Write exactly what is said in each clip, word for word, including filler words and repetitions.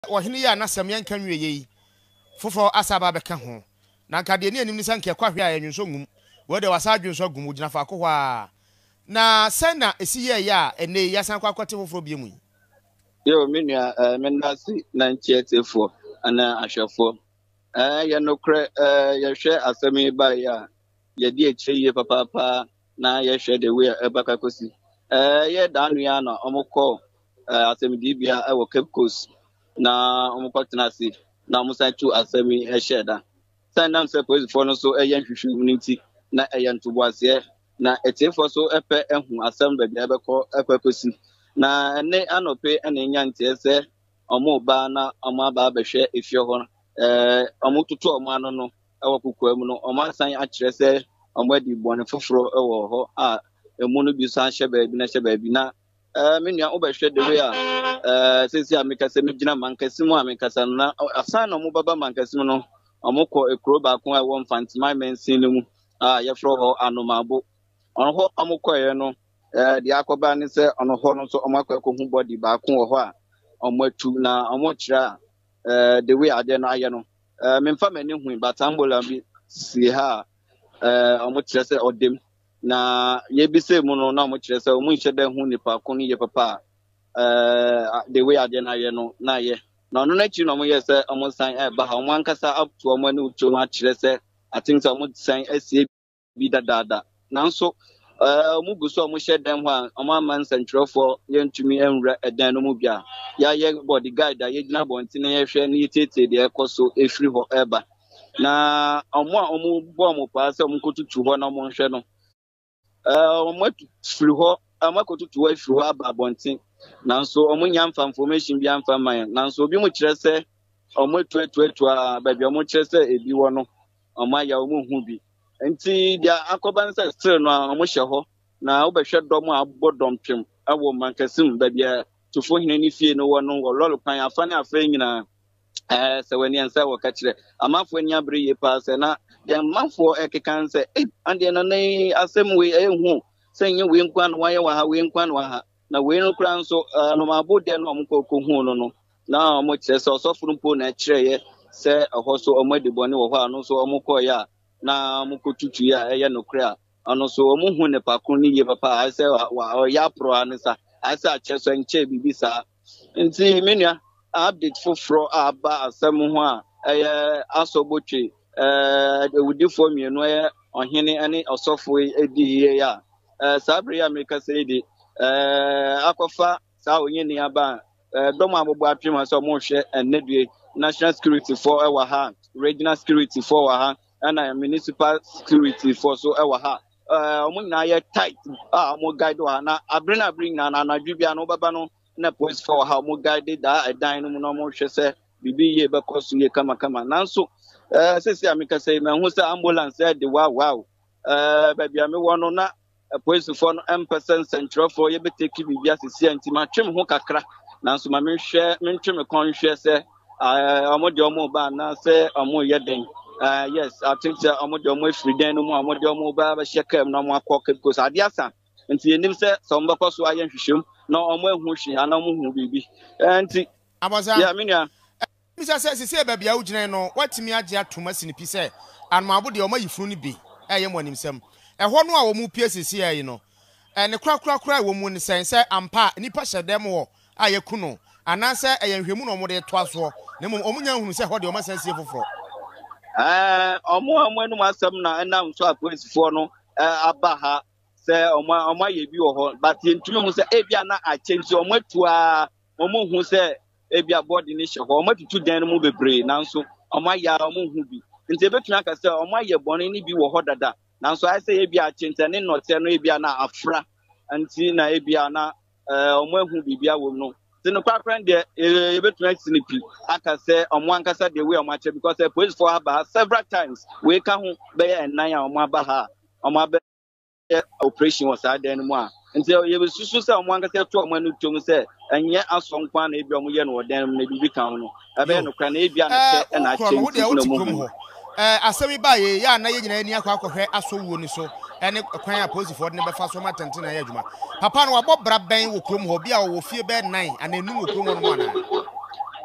Wahini ya nasam yanka nwie yi foforo asaba beka ho na nka de ne anim ni sanke kwahwe a enwunso ngum wo de wasa adwunso gum gina fa akwa na sena esi ye ya ene ya san kwa kwate foforo bi mu yo menua eh menasi na nchietefo ana ahwefo eh ya nokre eh ya hwe asemi ba ya ye di echiye papa pa na ye hwe de we ebaka kosi eh ye danu ya na omukọ eh asemi di bia e wo Cape Coast na omukọ tenasi na musa tu asemi e sheda sanam se police for no so e yan hwehwu nti na e yan tubuase na etefo so epe ehu asem ba bia ebekọ ekwakosi na ene anope ene nya ntie se omo ba na omo aba abehwe efie ho eh omo tutu omo ano no ewo kokwa mu no omo asan a kire se omo adi bone foforo ewo ho a emu no bi san hye ba bi na hye ba bi na eh menua obehwe de we a eh sesi amikase megina mankesim amikasa na asan na omo baba mankesim no omo ko ekro ba ko a won fantima mensin mu a ye fro ho anomabo ono ho omo koye no eh di akoba ni se ono ho no so omo akọ ko hu body ba ko ho a omo atu na omo kira eh the way ade no aye no eh memfa mani hu batambola bi si ha eh omo kira se odem na ye bi se mu no na omo kira se omo nhye da hu nipa ko no ye papa eh the way ade no aye no na ye na ono na chi no omo ye se omo san e ba ha omo ankasa up to omo ni ucho ma kira se I think so omo san asie bi dadada nanso eh omo guso omo hye dem ho a omo aman centrofo ye ntumi enwura edan no mu bia ya ye bodyguard ye gina bonti na ye hwe na tete de ekoso efri ho eba na omo a omo bo omo pa se omo kotutu ho na omo hwe no eh omo fri ho omo kotutu ho efri ho aba bonti nanso omo nya mfa information bi amfa man nanso obi mu kire se omo tuetu etu a ba bi omo kire se ebi wo no omo aya omo hu bi nti dia akoban se still no omo hye ho na obehwe dom abodom twem awo mankesim ba bia tufo hine ni fie no wo no lolo kwan afa na afa nyina eh se wani ansa wo ka kire amafo ani abre ye pa se na dia mafo ekekan se eh ande na nei asem we ehu se nye we nkwan wa ye wa ha we nkwan wa ha na we no kran so no mabode no omko ko hu no no na omo kire se osofuru mpo na kire ye se oho so omo de bone wo ho anu so omko ya na mukotutu ya eye nokra ano so omu hu ne pakun ni ye papa ase wa ya pro anisa ase a cheso nche bibisa nti menua update foforo aba asem ho a eye asobotwe eh ewudifo mienu eye ohene ane osofo edi ye ya eh sabre ya meka seidi eh akofa sa onye ni aba eh dom abogbo atwem ase omo hwe enedue national security for ewa ha regional security for wa ha and municipal security for so ewa ha eh omo na ye tight ah omo guide wa na abrina bring na na dwubia no baba no na police for ha omo guide da edan no no omo hwe se bibi ye be koso ye kama kama nanso eh sesi amika say me hu se ambulance e de wa wow eh ba bia me wono na police for no one percent central for ye be take bibi asisi anti ma twem ho kakra nanso ma me hwe me twem kon hwe se eh omo de omo ba na se omo ye den. Uh, yes, I think that I'm going to free then no more. I'm going to buy a check no more pocket because I dear son. And see, you say some because I am shum. No, I'm who she and I'm who baby. And see, I was yeah, I mean, yeah. Mister says, say, baby, I would know what to me. I just too much in the piece, and my body or my funny be. I am one himself. And one more move pieces here, you know. And the crack, crack, cry woman saying, say, I'm pa, and he passed a demo. I kuno. And I say, I am human or more than twice for. No more, who say, what you must say for. Eh omo omo enu asem na enam so apolice for no eh abaha se omo omo ye bi wo ho but ntumi hu se ebia na a change omo atu a omo hu se ebia body ni hye ho omo tutu dan mu bebre nanso omo ya omo hu bi nti ebetumi aka se omo ye bone ni bi wo ho dada nanso I say ebia change ne note no ebia na afra nti na ebia na eh omo hu bibia wo no the Quackran de ebetumi snippy aka say omo ankasa de way omo ache because the police for aba several times we ka hu be and nine omo aba ha omo aba operation was had anymore until you was susu say omo ankasa to omo anu tom say enye asonkwa na ebi omo ye no odan na bibi kan no ebe no kra na ebi na che na che no mo eh asemi ba ye ya na ye nyina ani akwa akohwe asowuo ni so ene kwan a police for ne be fa so matente na ye adwuma papa no wabo bra ben wo krom ho bia wo fie be nine ananum wo krom no ana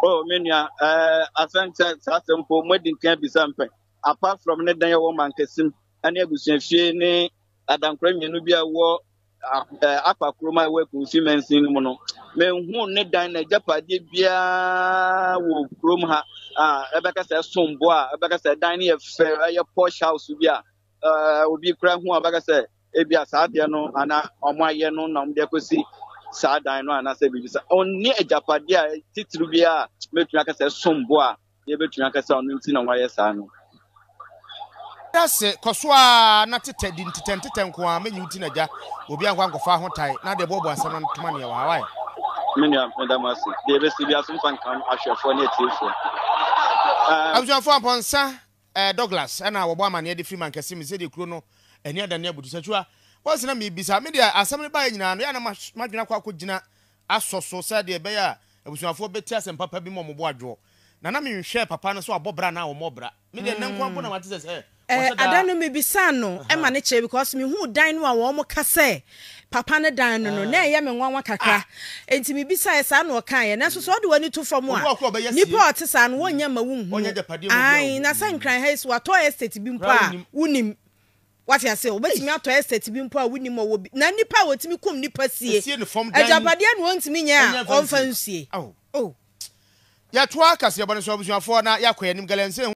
Oh, menia, uh, I think that's a simple wedding can be something. Apart from the day of MANKESIM, and you will see any Adam Premier Nubia war, Aqua Chroma work with Siemens in Mono. Men who need dine a Japadi Bia will groom her. Ah, Rebecca says, Some boy, Rebecca said, dining a fair, a posh house to be a will be crammed who Rebecca said, Ebia Sadiano, and on my yano, nom de pussy. Sad I know, and I said, only a Japadia, Titrubia, make like I said, some boy, able to make a sound in on my son. That's it, Coswa, not to ten to ten to ten, Kwame, you teenager, will be a one of our tie, not the Bobo and Saman to money. Why? Many of Madame, they receive some fun come actually for native. I was your phone upon Sir Douglas, and our woman near the free MANKESIM, said the chrono, and near the neighbor to say, what's the name? Beside me, there are some by now, and I must imagine a quack dinner. I saw so sad, dear Bear, it was your four betters and Papa Bimo wardrobe. Nana me share Papa, so a bobra now or mobra. Me, then, no one what is it? I don't know, maybe Sano, and Maniche, because me who dine one more case. Papa ne dine no, nay, yam and one kaka. And to me besides San or Kai, and that's what do I need to from one. Nipot san one yam a womb. I, Nasan cry haze what toy estate been pa, unim. What I say, but me to estate been pa, winning more. Nanny power to me come nipper see. A Japadian wants me ya, on fancy. Oh, oh. Ya twa kasi ya bwana so abusuafo na yakwa nim galense